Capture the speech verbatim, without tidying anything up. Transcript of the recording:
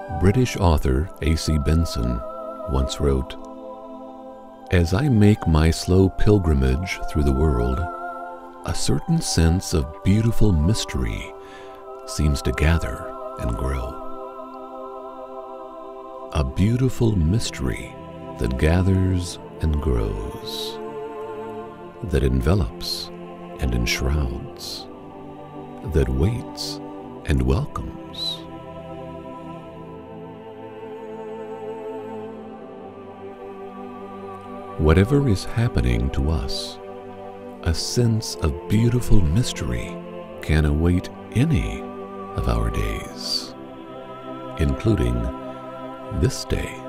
British author A C Benson once wrote, "As I make my slow pilgrimage through the world, a certain sense of beautiful mystery seems to gather and grow. A beautiful mystery that gathers and grows, that envelops and enshrouds, that waits and welcomes." Whatever is happening to us, a sense of beautiful mystery can await any of our days, including this day.